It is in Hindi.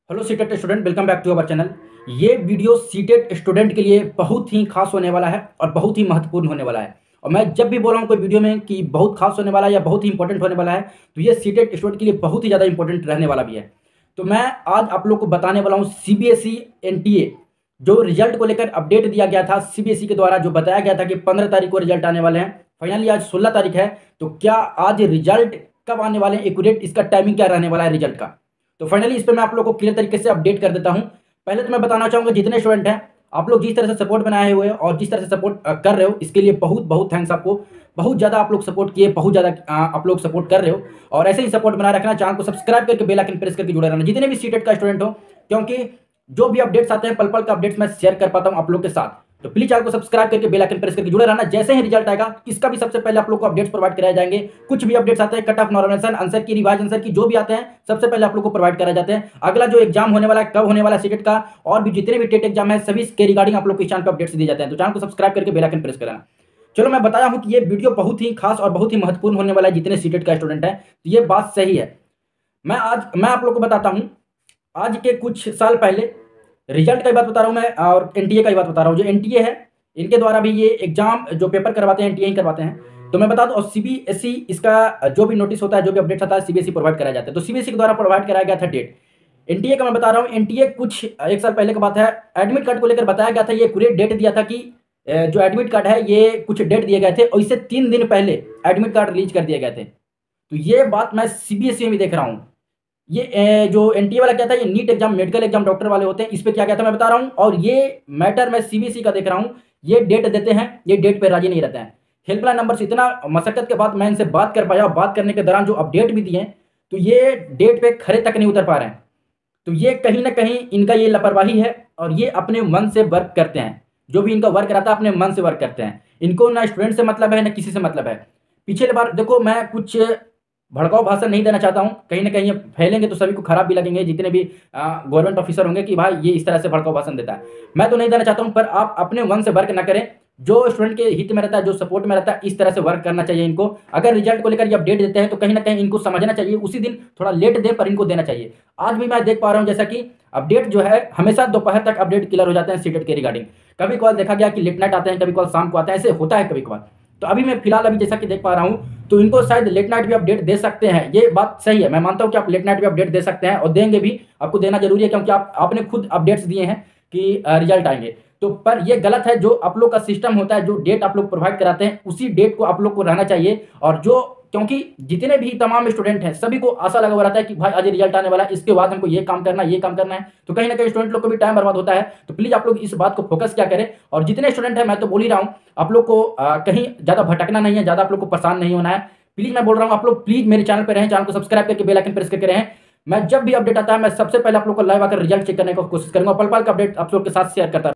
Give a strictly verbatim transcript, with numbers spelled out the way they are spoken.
Hello CTET student, welcome back to our channel. ये वीडियो सीटेट स्टूडेंट के लिए बहुत ही खास होने वाला है और बहुत ही महत्वपूर्ण होने वाला है। और मैं जब भी बोल रहा हूँ कोई वीडियो में कि बहुत खास होने वाला है या बहुत ही इंपॉर्टेंट होने वाला है, तो ये सीटेट स्टूडेंट के लिए बहुत ही ज़्यादा इंपॉर्टेंट रहने वाला भी है। तो मैं आज आप लोग को बताने वाला हूँ C B S E N T A जो रिजल्ट को लेकर अपडेट दिया गया था सी बी एस ई के द्वारा, जो बताया गया था कि पंद्रह तारीख को रिजल्ट आने वाले हैं। फाइनली आज सोलह तारीख है, तो क्या आज रिजल्ट कब आने वाले हैं, एक्यूरेट इसका टाइमिंग क्या रहने वाला है रिजल्ट का। तो फाइनली इस पर मैं आप लोग को क्लियर तरीके से अपडेट कर देता हूं। पहले तो मैं बताना चाहूंगा, जितने स्टूडेंट हैं आप लोग जिस तरह से सपोर्ट बनाए हुए हैं और जिस तरह से सपोर्ट कर रहे हो, इसके लिए बहुत बहुत थैंक्स आपको। बहुत ज़्यादा आप लोग सपोर्ट किए, बहुत ज़्यादा आप लोग सपोर्ट कर रहे हो और ऐसे ही सपोर्ट बनाए रखना। चैनल को सब्सक्राइब करके बेल आइकन प्रेस करके जुड़े रहना, जितने भी सीटेट का स्टूडेंट हो, क्योंकि जो भी अपडेट्स आते हैं पल पल का अपडेट्स मैं शेयर कर पाता हूं आप लोग के साथ। तो प्लीज चैनल को सब्सक्राइब करके बेल आइकन प्रेस करके जुड़े रहना। जैसे ही रिजल्ट आएगा इसका भी सबसे पहले आप लोग को अपडेट्स प्रोवाइड कराए जाएंगे। कुछ भी अपडेट्स आते हैं, cut off, normalisation, answer key, revise answer key, जो भी आते हैं सबसे पहले आप लोग को प्रोवाइड कराए जाते हैं। अगला जो एग्जाम होने वाला है, कब होने वाला है सीटेट का, और भी जितने भी टेट एग्जाम है, सभी के रिगार्डिंग आप लोग को चैनल पर अपडेट्स दिए जाते हैं। तो चैनल को सब्सक्राइब करके बेल आइकन प्रेस करना। चलो, मैं बताया हूं कि ये वीडियो बहुत ही खास और बहुत ही महत्वपूर्ण होने वाला है जितने सीटेट का स्टूडेंट है, तो ये बात सही है। मैं आज मैं आप लोग को बताता हूं, आज के कुछ साल पहले रिजल्ट का ही बात बता रहा हूं मैं, और एन टी ए का ही बात बता रहा हूं। जो एन टी ए है, इनके द्वारा भी ये एग्जाम जो पेपर करवाते हैं एन टी ए ही करवाते हैं। तो मैं बता दूं, और सी बी एस ई इसका जो भी नोटिस होता है, जो भी अपडेट आता है, C B S E provide कराया जाता है। तो सी बी एस ई के द्वारा प्रोवाइड कराया गया था डेट। एन टी ए का मैं बता रहा हूँ, एन टी ए कुछ एक साल पहले का बात है, एडमिट कार्ड को लेकर बताया गया था। ये पूरे डेट दिया था कि अ, जो एडमिट कार्ड है ये कुछ डेट दिए गए थे और इससे तीन दिन पहले एडमिट कार्ड रिलीज कर दिए गए थे। तो ये बात मैं सी बी एस ई में भी देख रहा हूँ। ये ए, जो एन टी ए वाला क्या था, ये NEET exam, medical exam, doctor वाले होते हैं, इस पे क्या क्या था मैं बता रहा हूँ। और ये मैटर मैं सी बी एस ई का देख रहा हूँ। ये डेट देते हैं, ये डेट पे राजी नहीं रहते हैं। हेल्पलाइन नंबर से इतना मशक्कत के बाद मैं इनसे बात कर पाया, और बात करने के दौरान जो अपडेट भी दिए, तो ये डेट पे खरे तक नहीं उतर पा रहे हैं। तो ये कहीं ना कहीं इनका ये लापरवाही है और ये अपने मन से वर्क करते हैं। जो भी इनका वर्क रहता है अपने मन से वर्क करते हैं। इनको ना स्टूडेंट से मतलब है ना किसी से मतलब है। पिछले बार देखो, मैं कुछ भड़काऊ भाषण नहीं देना चाहता हूँ, कहीं ना कहीं ये फैलेंगे तो सभी को खराब भी लगेंगे, जितने भी गवर्नमेंट ऑफिसर होंगे कि भाई ये इस तरह से भड़काऊ भाषण देता है। मैं तो नहीं देना चाहता हूँ, पर आप अपने मन से वर्क ना करें। जो स्टूडेंट के हित में रहता है, जो सपोर्ट में रहता है, इस तरह से वर्क करना चाहिए इनको। अगर रिजल्ट को लेकर ये अपडेट देते हैं तो कहीं ना कहीं इनको समझना चाहिए, उसी दिन थोड़ा लेट दे पर इनको देना चाहिए। आज भी मैं देख पा रहा हूँ जैसा कि अपडेट जो है हमेशा दोपहर तक अपडेट क्लियर हो जाते हैं सीटेट के रिगार्डिंग। कभी कभार देखा गया कि लेट नाइट आते हैं, कभी कभार शाम को आते हैं, ऐसे होता है कभी कभार। तो अभी मैं फिलहाल अभी जैसा कि देख पा रहा हूँ, तो इनको शायद लेट नाइट भी अपडेट दे सकते हैं। ये बात सही है, मैं मानता हूँ कि आप लेट नाइट भी अपडेट दे सकते हैं और देंगे भी, आपको देना जरूरी है, क्योंकि आप आपने खुद अपडेट्स दिए हैं कि रिजल्ट आएंगे। तो पर ये गलत है। जो आप लोग का सिस्टम होता है, जो डेट आप लोग प्रोवाइड कराते हैं, उसी डेट को आप लोग को रहना चाहिए। और जो, क्योंकि जितने भी तमाम स्टूडेंट हैं सभी को आशा लगा हुआ रहता है कि भाई आज रिजल्ट आने वाला है, इसके बाद हमको ये काम करना है, ये काम करना है। तो कहीं ना कहीं स्टूडेंट लोग को भी टाइम बर्बाद होता है। तो प्लीज आप लोग इस बात को फोकस क्या करें। और जितने स्टूडेंट हैं, मैं तो बोल ही रहा हूँ, आप लोग को आ, कहीं ज्यादा भटकना नहीं है, ज्यादा आप लोग को परेशान नहीं होना है। प्लीज मैं बोल रहा हूँ, आप लोग प्लीज मेरे चैनल पर रहें, चैनल को सब्सक्राइब करके बेल आइकन प्रेस करके रहें। मैं जब भी अपडेट आता है, मैं सबसे पहले आप लोग को लाइव आकर रिजल्ट चेक करने की कोशिश करूंगा, पल पल का अपडेट आप लोग के साथ शेयर करता